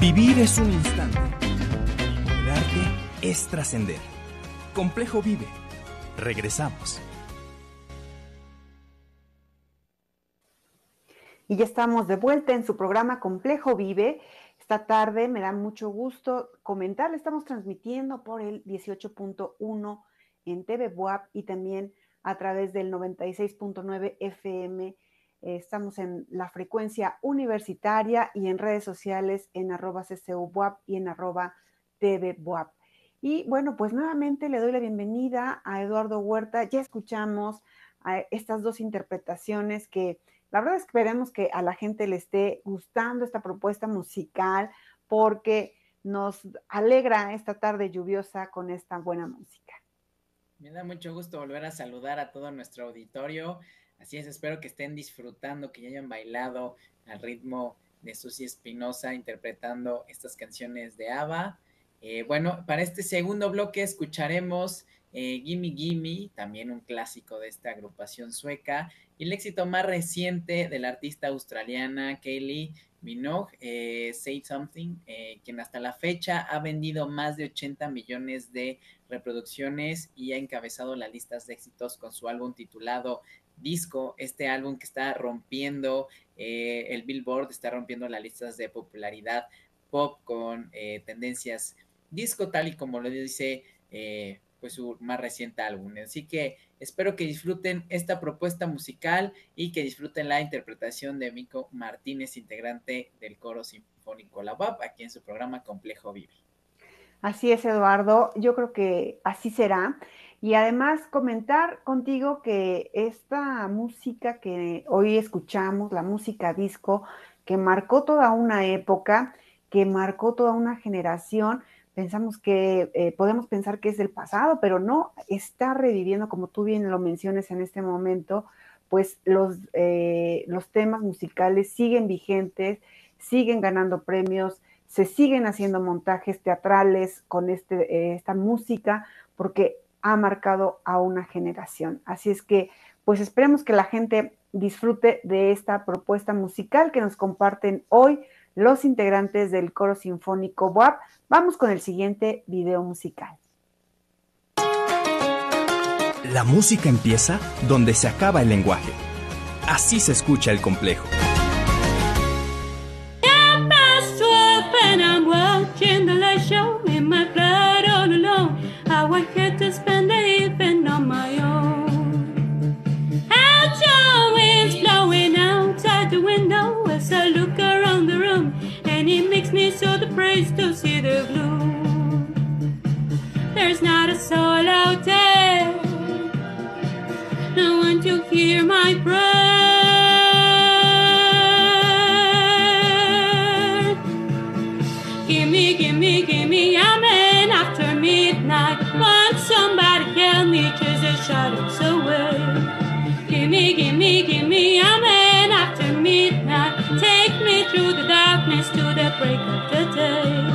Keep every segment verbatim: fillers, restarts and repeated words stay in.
Vivir es un instante. El arte es trascender. Complejo Vive. Regresamos. Y ya estamos de vuelta en su programa Complejo Vive. Esta tarde me da mucho gusto comentar, estamos transmitiendo por el dieciocho punto uno en T V Buap y también a través del noventa y seis punto nueve F M. Eh, estamos en la frecuencia universitaria y en redes sociales en arroba C C U Buap y en arroba T V Buap. Y bueno, pues nuevamente le doy la bienvenida a Eduardo Huerta. Ya escuchamos a estas dos interpretaciones que la verdad es que esperemos que a la gente le esté gustando esta propuesta musical porque nos alegra esta tarde lluviosa con esta buena música. Me da mucho gusto volver a saludar a todo nuestro auditorio. Así es, espero que estén disfrutando, que ya hayan bailado al ritmo de Susi Espinosa interpretando estas canciones de ABBA. Eh, bueno, para este segundo bloque escucharemos eh, Gimme Gimme, también un clásico de esta agrupación sueca, y el éxito más reciente de la artista australiana Kylie Minogue, eh, Say Something, eh, quien hasta la fecha ha vendido más de ochenta millones de reproducciones y ha encabezado las listas de éxitos con su álbum titulado Disco, este álbum que está rompiendo eh, el Billboard, está rompiendo las listas de popularidad pop con eh, tendencias disco, tal y como lo dice eh, pues su más reciente álbum. Así que espero que disfruten esta propuesta musical y que disfruten la interpretación de Mico Martínez, integrante del Coro Sinfónico La Buap, aquí en su programa Complejo Vive. Así es, Eduardo, yo creo que así será. Y además comentar contigo que esta música que hoy escuchamos, la música disco, que marcó toda una época, que marcó toda una generación, pensamos que eh, podemos pensar que es del pasado, pero no, está reviviendo, como tú bien lo mencionas en este momento, pues los, eh, los temas musicales siguen vigentes, siguen ganando premios, se siguen haciendo montajes teatrales con este, eh, esta música, porque ha marcado a una generación. Así es que, pues esperemos que la gente disfrute de esta propuesta musical que nos comparten hoy los integrantes del Coro Sinfónico Buap. Vamos con el siguiente video musical. La música empieza donde se acaba el lenguaje. Así se escucha el complejo. Watching the light show in my flat all alone. How I had to spend the evening on my own. Out winds blowing outside the window as I look around the room, and it makes me so depressed to see the blue. There's not a soul out there, no one to hear my prayer. Gimme, gimme, gimme, amen after midnight. Want somebody help me chase the shadows away. Gimme, gimme, gimme, amen after midnight. Take me through the darkness to the break of the day.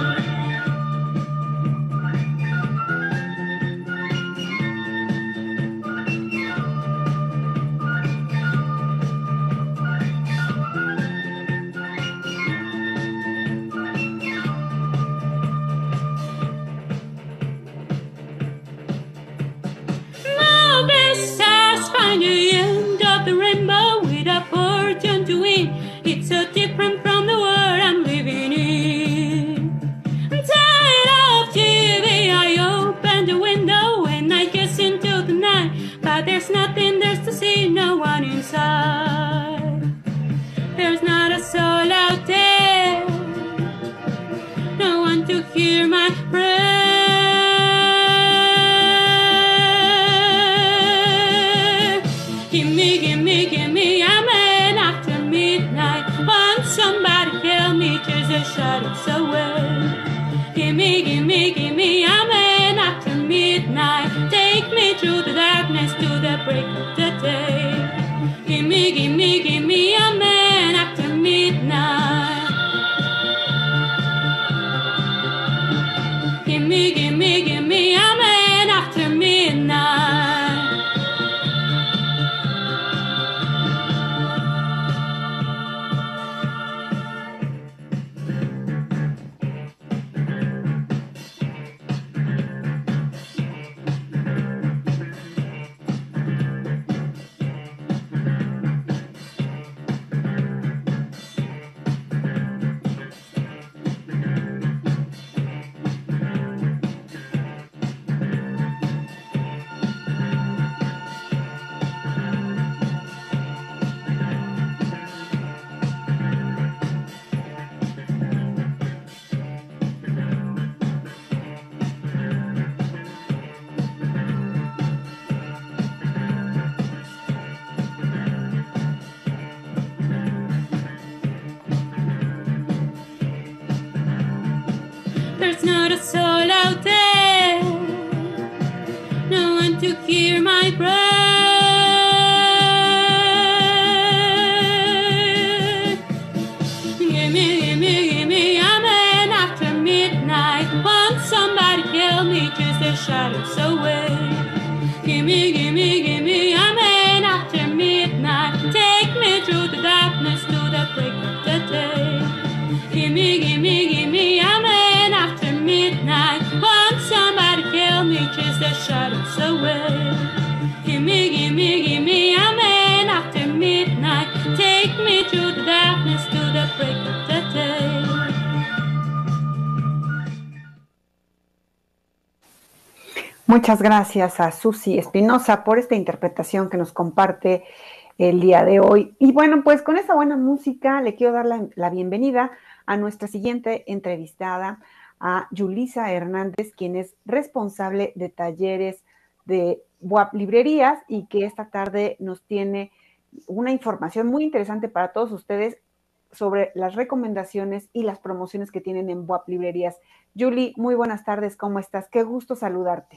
Find the end of the rainbow with a fortune to win. It's so different from the world I'm living in. I'm tired of T V, I open the window and I guess into the night. But there's nothing there's to see, no one inside. There's not a soul out there, no one to hear my prayer. Gimme, gimme, gimme, amen after midnight. Want somebody help me chase the shadows away. Gimme, gimme, gimme, amen after midnight. Take me through the darkness to the break of the day. Gimme, gimme, gimme, amen after midnight. Gimme, gimme, gimme, amen after midnight. chase their shadows away. Gimme, gimme, gimme a man after midnight. Take me through the darkness to the break of the day. Gimme, gimme, gimme a man after midnight. Won't somebody kill me, chase their shadows away. Gimme, gimme, gimme a man after midnight. Take me through the darkness to the break of the day. Muchas gracias a Susi Espinosa por esta interpretación que nos comparte el día de hoy. Y bueno, pues con esta buena música le quiero dar la, la bienvenida a nuestra siguiente entrevistada, a Yulisa Hernández, quien es responsable de talleres de B U A P Librerías y que esta tarde nos tiene una información muy interesante para todos ustedes sobre las recomendaciones y las promociones que tienen en B U A P Librerías. Yuli, muy buenas tardes, ¿cómo estás? Qué gusto saludarte.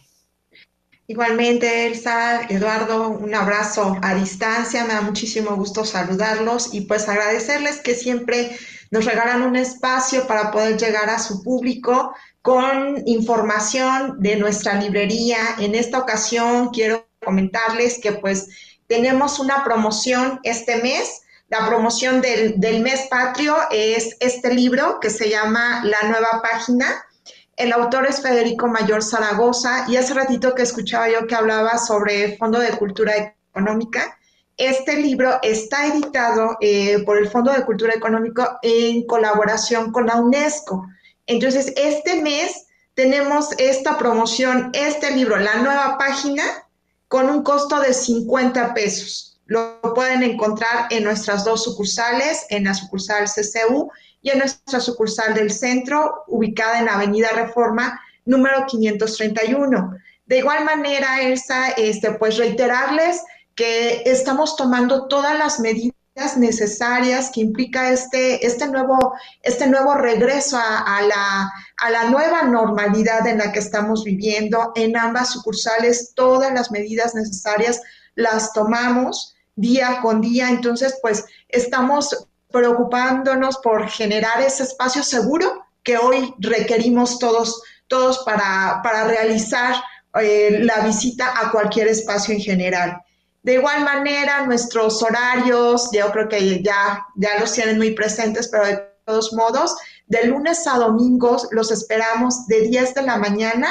Igualmente, Elsa, Eduardo, un abrazo a distancia, me da muchísimo gusto saludarlos y pues agradecerles que siempre nos regalan un espacio para poder llegar a su público con información de nuestra librería. En esta ocasión quiero comentarles que pues tenemos una promoción este mes. La promoción del, del mes patrio es este libro que se llama La Nueva Página. El autor es Federico Mayor Zaragoza y hace ratito que escuchaba yo que hablaba sobre el Fondo de Cultura Económica. Este libro está editado eh, por el Fondo de Cultura Económica en colaboración con la UNESCO. Entonces, este mes tenemos esta promoción, este libro, La Nueva Página, con un costo de cincuenta pesos. Lo pueden encontrar en nuestras dos sucursales, en la sucursal C C U y en nuestra sucursal del centro, ubicada en Avenida Reforma, número quinientos treinta y uno. De igual manera, Elsa, este, pues reiterarles que estamos tomando todas las medidas necesarias que implica este, este, nuevo, este nuevo regreso a, a, la, a la nueva normalidad en la que estamos viviendo. En ambas sucursales, todas las medidas necesarias las tomamos día con día. Entonces, pues, estamos preocupándonos por generar ese espacio seguro que hoy requerimos todos, todos para, para realizar eh, la visita a cualquier espacio en general. De igual manera, nuestros horarios, yo creo que ya, ya los tienen muy presentes, pero de todos modos, de lunes a domingos los esperamos de diez de la mañana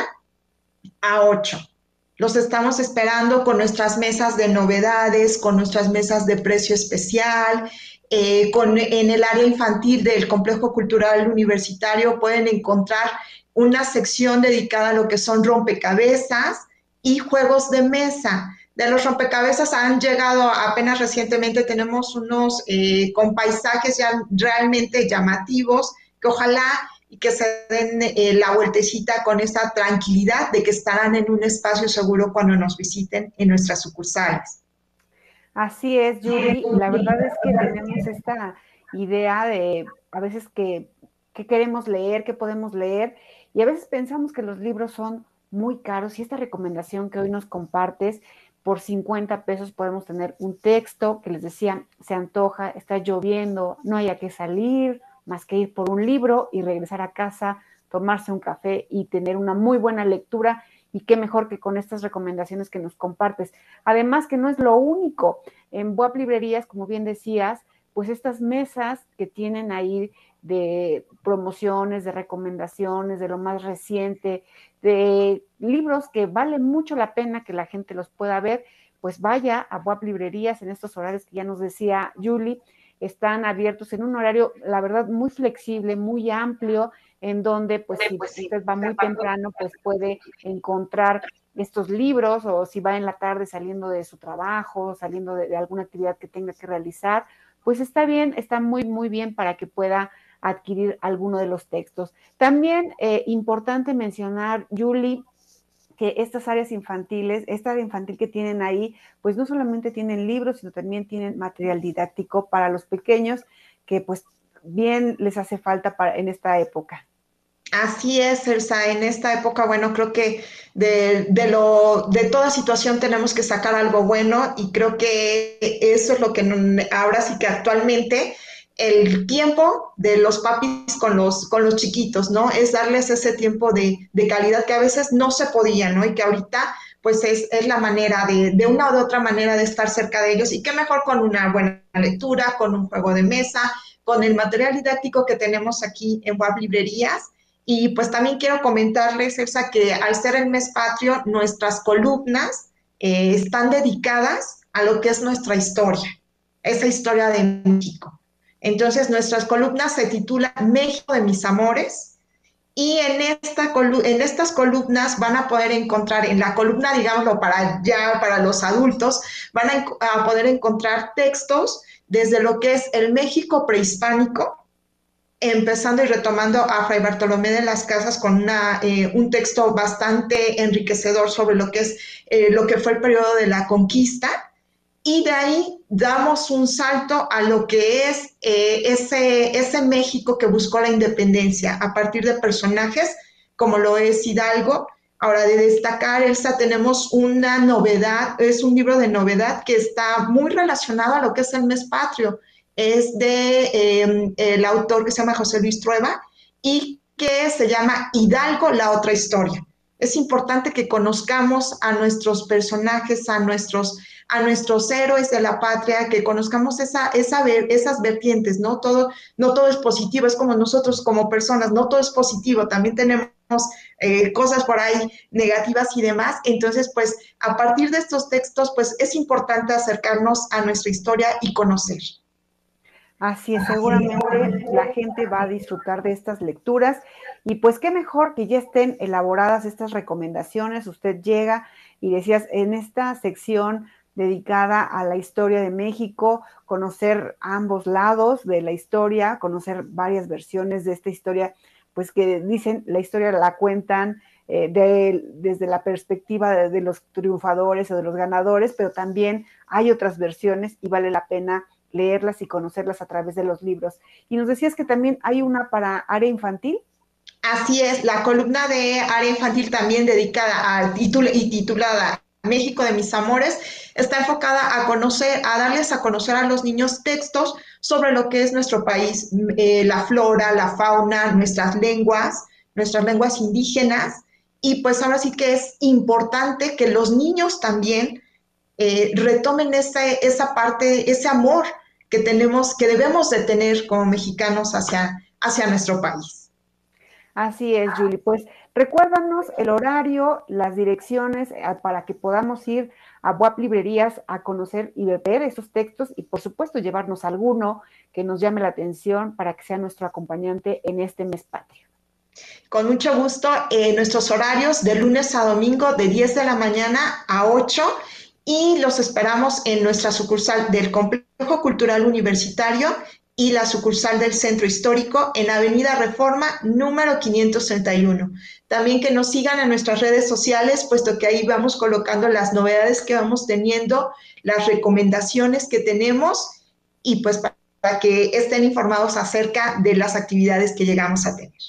a ocho. Los estamos esperando con nuestras mesas de novedades, con nuestras mesas de precio especial. Eh, con, en el área infantil del Complejo Cultural Universitario pueden encontrar una sección dedicada a lo que son rompecabezas y juegos de mesa. De los rompecabezas han llegado apenas recientemente, tenemos unos eh, con paisajes ya realmente llamativos, que ojalá y que se den eh, la vueltecita con esta tranquilidad de que estarán en un espacio seguro cuando nos visiten en nuestras sucursales. Así es, Yuri. La verdad es que tenemos esta idea de a veces que, que queremos leer, que podemos leer, y a veces pensamos que los libros son muy caros, y esta recomendación que hoy nos compartes, por cincuenta pesos podemos tener un texto que les decía, se antoja, está lloviendo, no haya que salir, más que ir por un libro y regresar a casa, tomarse un café y tener una muy buena lectura. Y qué mejor que con estas recomendaciones que nos compartes. Además que no es lo único. En B U A P Librerías, como bien decías, pues estas mesas que tienen ahí de promociones, de recomendaciones, de lo más reciente, de libros que vale mucho la pena que la gente los pueda ver, pues vaya a B U A P Librerías en estos horarios que ya nos decía Yuli. Están abiertos en un horario, la verdad, muy flexible, muy amplio, en donde, pues, si usted va muy temprano, pues puede encontrar estos libros, o si va en la tarde saliendo de su trabajo, saliendo de, de alguna actividad que tenga que realizar, pues está bien, está muy, muy bien para que pueda adquirir alguno de los textos. También eh, importante mencionar, Yuli, que estas áreas infantiles, esta área infantil que tienen ahí, pues no solamente tienen libros, sino también tienen material didáctico para los pequeños, que pues bien les hace falta para, en esta época. Así es, Elsa, en esta época, bueno, creo que de, de, lo, de toda situación tenemos que sacar algo bueno, y creo que eso es lo que ahora sí que actualmente el tiempo de los papis con los, con los chiquitos, ¿no? Es darles ese tiempo de, de calidad que a veces no se podía, ¿no? Y que ahorita, pues, es, es la manera de, de una o de otra manera de estar cerca de ellos. Y qué mejor con una buena lectura, con un juego de mesa, con el material didáctico que tenemos aquí en W A P Librerías. Y pues también quiero comentarles, Elsa, que al ser el mes patrio, nuestras columnas eh, están dedicadas a lo que es nuestra historia, esa historia de México. Entonces, nuestras columnas se titulan México de mis amores, y en, esta, en estas columnas van a poder encontrar, en la columna, digámoslo, para ya, para los adultos, van a, a poder encontrar textos desde lo que es el México prehispánico, empezando y retomando a Fray Bartolomé de las Casas con una, eh, un texto bastante enriquecedor sobre lo que es eh, lo que fue el periodo de la conquista, y de ahí damos un salto a lo que es eh, ese, ese México que buscó la independencia a partir de personajes como lo es Hidalgo. Ahora, de destacar, Elsa, tenemos una novedad, es un libro de novedad que está muy relacionado a lo que es el mes patrio. Es de eh, el autor que se llama José Luis Trueba y que se llama Hidalgo, la otra historia. Es importante que conozcamos a nuestros personajes, a nuestros, a nuestros héroes de la patria, que conozcamos esa, esa, esas vertientes, ¿no? Todo, no todo es positivo, es como nosotros como personas, no todo es positivo, también tenemos eh, cosas por ahí negativas y demás. Entonces, pues, a partir de estos textos, pues, es importante acercarnos a nuestra historia y conocer. Así es, seguramente la gente va a disfrutar de estas lecturas y pues qué mejor que ya estén elaboradas estas recomendaciones. Usted llega y decías, en esta sección dedicada a la historia de México, conocer ambos lados de la historia, conocer varias versiones de esta historia, pues que dicen, la historia la cuentan eh, de, desde la perspectiva de, de los triunfadores o de los ganadores, pero también hay otras versiones y vale la pena leerlas y conocerlas a través de los libros. Y nos decías que también hay una para área infantil. Así es, la columna de área infantil también dedicada al título y titulada México de mis amores está enfocada a conocer, a darles a conocer a los niños textos sobre lo que es nuestro país, eh, la flora, la fauna, nuestras lenguas, nuestras lenguas indígenas. Y pues ahora sí que es importante que los niños también eh, retomen esa, esa parte, ese amor que tenemos, que debemos de tener como mexicanos hacia, hacia nuestro país. Así es, Julie. Pues recuérdanos el horario, las direcciones para que podamos ir a W A P Librerías a conocer y ver esos textos y, por supuesto, llevarnos alguno que nos llame la atención para que sea nuestro acompañante en este mes patrio. Con mucho gusto, eh, nuestros horarios de lunes a domingo de diez de la mañana a ocho, y los esperamos en nuestra sucursal del Complejo Cultural Universitario y la sucursal del Centro Histórico en Avenida Reforma número quinientos treinta y uno. También que nos sigan en nuestras redes sociales, puesto que ahí vamos colocando las novedades que vamos teniendo, las recomendaciones que tenemos y pues para que estén informados acerca de las actividades que llegamos a tener.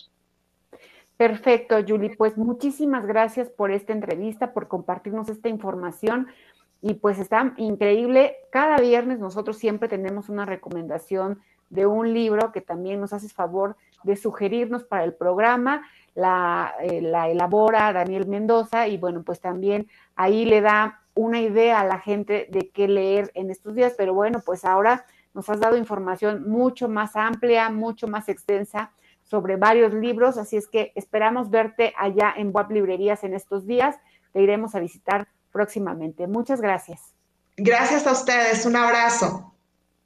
Perfecto, Julie. Pues muchísimas gracias por esta entrevista, por compartirnos esta información. Y pues está increíble. Cada viernes nosotros siempre tenemos una recomendación de un libro que también nos haces favor de sugerirnos para el programa. La, eh, la elabora Daniel Mendoza y bueno, pues también ahí le da una idea a la gente de qué leer en estos días. Pero bueno, pues ahora nos has dado información mucho más amplia, mucho más extensa sobre varios libros. Así es que esperamos verte allá en W A P Librerías en estos días. Te iremos a visitar próximamente. Muchas gracias. Gracias a ustedes. Un abrazo.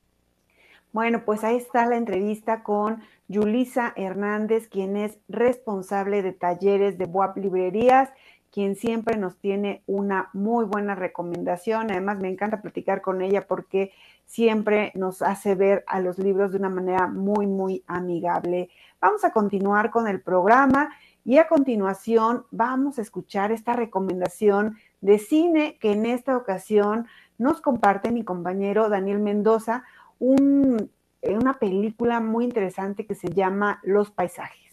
Bueno, pues ahí está la entrevista con Yulisa Hernández, quien es responsable de talleres de W A P Librerías, quien siempre nos tiene una muy buena recomendación. Además, me encanta platicar con ella porque siempre nos hace ver a los libros de una manera muy, muy amigable. Vamos a continuar con el programa y a continuación vamos a escuchar esta recomendación de cine que en esta ocasión nos comparte mi compañero Daniel Mendoza, un, una película muy interesante que se llama Los paisajes.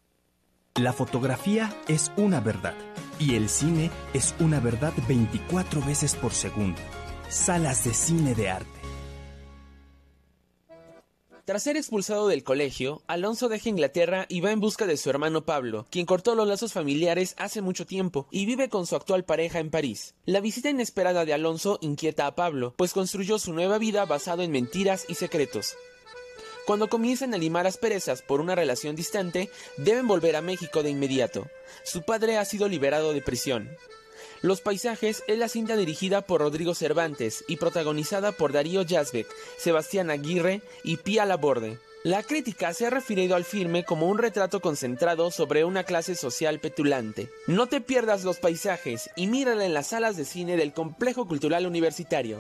La fotografía es una verdad y el cine es una verdad veinticuatro veces por segundo. Salas de cine de arte. Tras ser expulsado del colegio, Alonso deja Inglaterra y va en busca de su hermano Pablo, quien cortó los lazos familiares hace mucho tiempo y vive con su actual pareja en París. La visita inesperada de Alonso inquieta a Pablo, pues construyó su nueva vida basado en mentiras y secretos. Cuando comienzan a limar asperezas por una relación distante, deben volver a México de inmediato. Su padre ha sido liberado de prisión. Los paisajes es la cinta dirigida por Rodrigo Cervantes y protagonizada por Darío Yazbek, Sebastián Aguirre y Pía Laborde. La crítica se ha referido al filme como un retrato concentrado sobre una clase social petulante. No te pierdas los paisajes y mírala en las salas de cine del Complejo Cultural Universitario.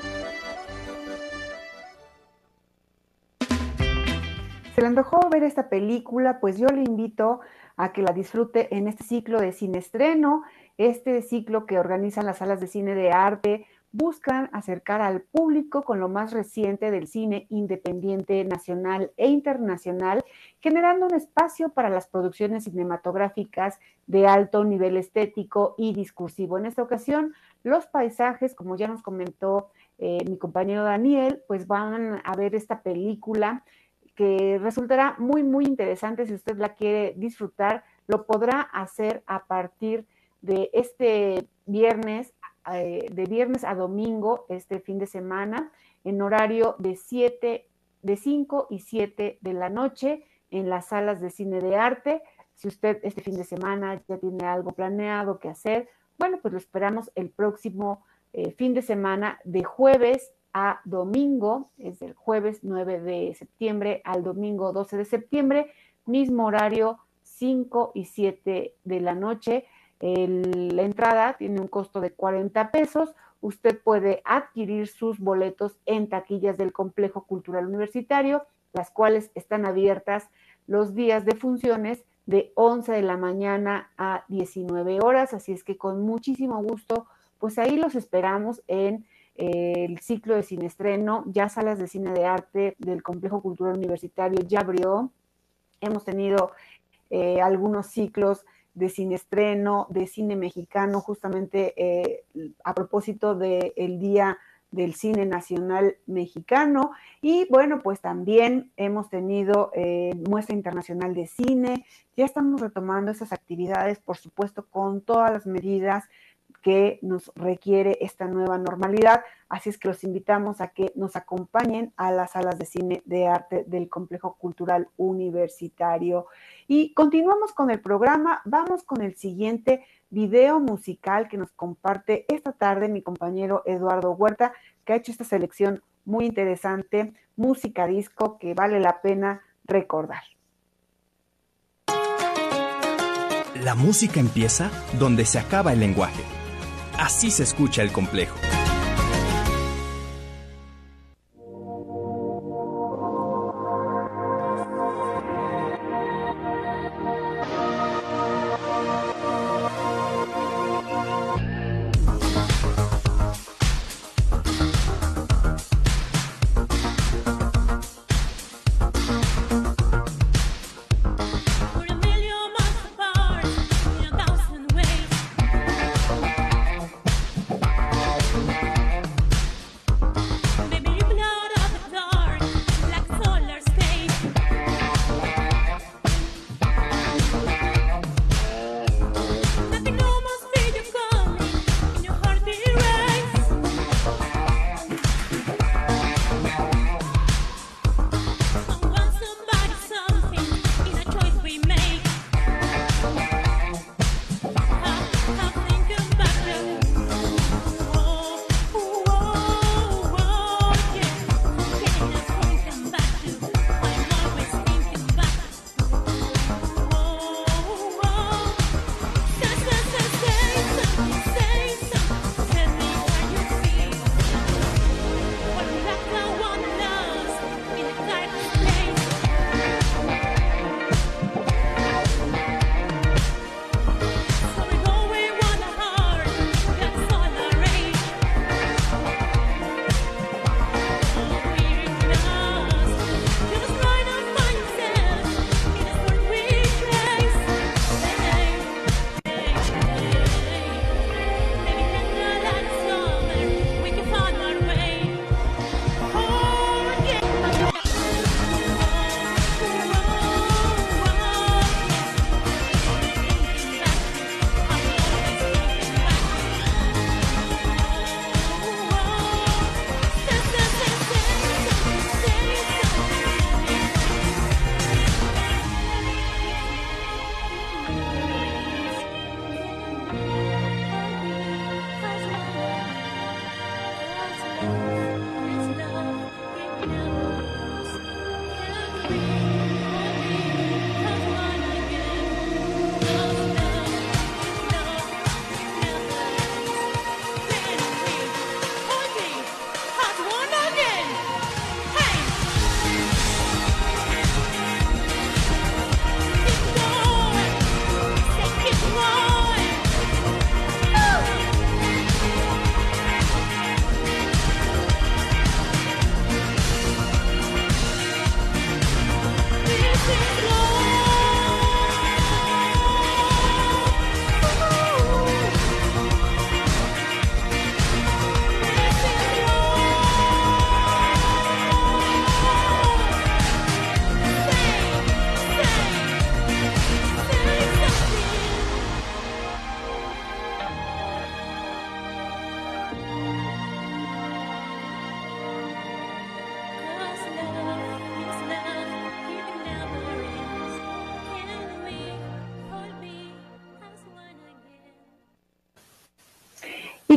¿Se le antojó ver esta película? Pues yo le invito a que la disfrute en este ciclo de cine estreno, este ciclo que organizan las salas de cine de arte. Buscan acercar al público con lo más reciente del cine independiente nacional e internacional, generando un espacio para las producciones cinematográficas de alto nivel estético y discursivo. En esta ocasión, los paisajes, como ya nos comentó eh, mi compañero Daniel, pues van a ver esta película que resultará muy, muy interesante. Si usted la quiere disfrutar, lo podrá hacer a partir de este viernes, eh, de viernes a domingo, este fin de semana, en horario de siete, de cinco y siete de la noche, en las salas de cine de arte. Si usted este fin de semana ya tiene algo planeado que hacer, bueno, pues lo esperamos el próximo eh, fin de semana, de jueves a domingo, es el jueves nueve de septiembre al domingo doce de septiembre, mismo horario, cinco y siete de la noche. El, la entrada tiene un costo de cuarenta pesos. Usted puede adquirir sus boletos en taquillas del Complejo Cultural Universitario, las cuales están abiertas los días de funciones de once de la mañana a diecinueve horas, así es que con muchísimo gusto, pues ahí los esperamos en el ciclo de cine estreno. Ya salas de cine de arte del Complejo Cultural Universitario ya abrió. Hemos tenido eh, algunos ciclos de cine estreno, de cine mexicano, justamente eh, a propósito del Día del Cine Nacional Mexicano. Y bueno, pues también hemos tenido eh, muestra internacional de cine. Ya estamos retomando esas actividades, por supuesto, con todas las medidas que nos requiere esta nueva normalidad. Así es que los invitamos a que nos acompañen a las salas de cine de arte del Complejo Cultural Universitario. Y continuamos con el programa. Vamos con el siguiente video musical que nos comparte esta tarde mi compañero Eduardo Huerta, que ha hecho esta selección muy interesante, música disco que vale la pena recordar. La música empieza donde se acaba el lenguaje. Así se escucha el complejo. We're a million miles apart in a thousand ways.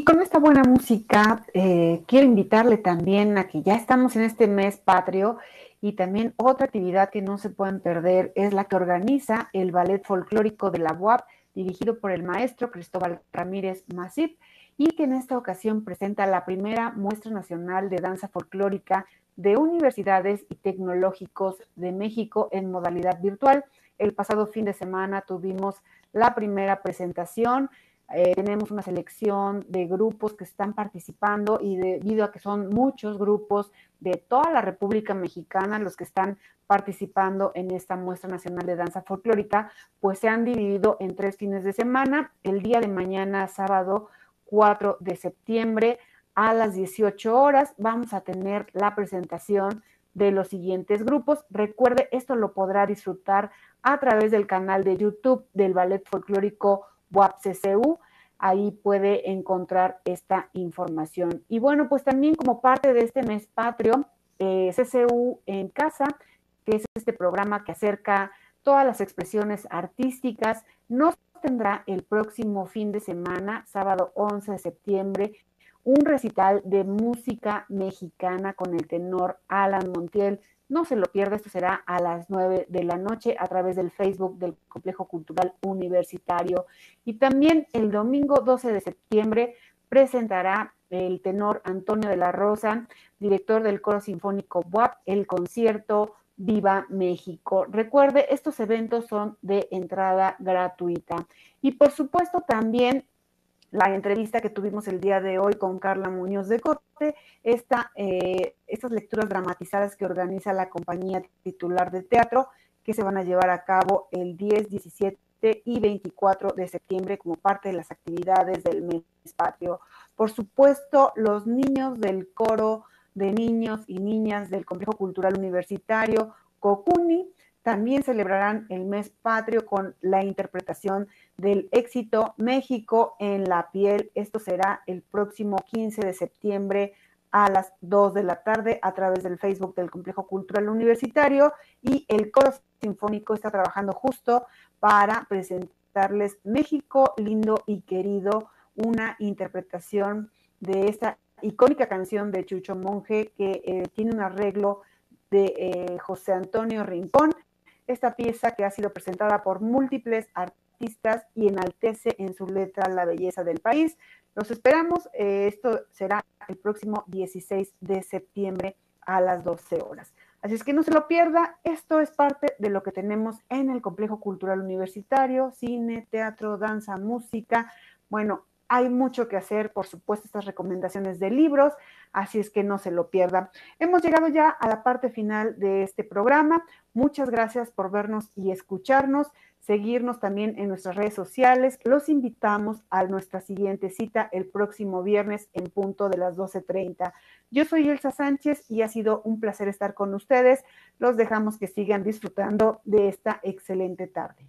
con esta buena música, eh, quiero invitarle también a que ya estamos en este mes patrio y también otra actividad que no se pueden perder es la que organiza el Ballet Folclórico de la U A P, dirigido por el maestro Cristóbal Ramírez Masip, y que en esta ocasión presenta la primera muestra nacional de danza folclórica de universidades y tecnológicos de México en modalidad virtual. El pasado fin de semana tuvimos la primera presentación. Eh, tenemos una selección de grupos que están participando y debido a que son muchos grupos de toda la República Mexicana los que están participando en esta muestra nacional de danza folclórica, pues se han dividido en tres fines de semana. El día de mañana, sábado cuatro de septiembre, a las dieciocho horas, vamos a tener la presentación de los siguientes grupos. Recuerde, esto lo podrá disfrutar a través del canal de YouTube del Ballet Folclórico U A P C C U, ahí puede encontrar esta información. Y bueno, pues también como parte de este mes patrio, eh, C C U en Casa, que es este programa que acerca todas las expresiones artísticas, nos tendrá el próximo fin de semana, sábado once de septiembre, un recital de música mexicana con el tenor Alan Montiel. No se lo pierda, esto será a las nueve de la noche a través del Facebook del Complejo Cultural Universitario. Y también el domingo doce de septiembre presentará el tenor Antonio de la Rosa, director del Coro Sinfónico U A P, el concierto Viva México. Recuerde, estos eventos son de entrada gratuita. Y por supuesto también la entrevista que tuvimos el día de hoy con Carla Muñoz de Cote, esta, eh, estas lecturas dramatizadas que organiza la compañía titular de teatro, que se van a llevar a cabo el diez, diecisiete y veinticuatro de septiembre como parte de las actividades del mes patrio. Por supuesto, los niños del coro de niños y niñas del Complejo Cultural Universitario Cocuni también celebrarán el mes patrio con la interpretación del éxito México en la piel. Esto será el próximo quince de septiembre a las dos de la tarde a través del Facebook del Complejo Cultural Universitario, y el Coro Sinfónico está trabajando justo para presentarles México lindo y querido, una interpretación de esta icónica canción de Chucho Monje que eh, tiene un arreglo de eh, José Antonio Rincón. Esta pieza que ha sido presentada por múltiples artistas y enaltece en su letra la belleza del país. Los esperamos, eh, esto será el próximo dieciséis de septiembre a las doce horas. Así es que no se lo pierda, esto es parte de lo que tenemos en el Complejo Cultural Universitario: cine, teatro, danza, música. Bueno, hay mucho que hacer, por supuesto, estas recomendaciones de libros, así es que no se lo pierdan. Hemos llegado ya a la parte final de este programa. Muchas gracias por vernos y escucharnos, seguirnos también en nuestras redes sociales. Los invitamos a nuestra siguiente cita el próximo viernes en punto de las doce treinta. Yo soy Elsa Sánchez y ha sido un placer estar con ustedes. Los dejamos que sigan disfrutando de esta excelente tarde.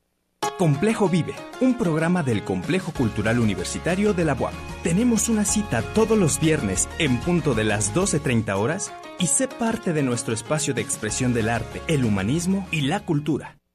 Complejo Vive, un programa del Complejo Cultural Universitario de la U A P. Tenemos una cita todos los viernes en punto de las doce treinta horas y sé parte de nuestro espacio de expresión del arte, el humanismo y la cultura.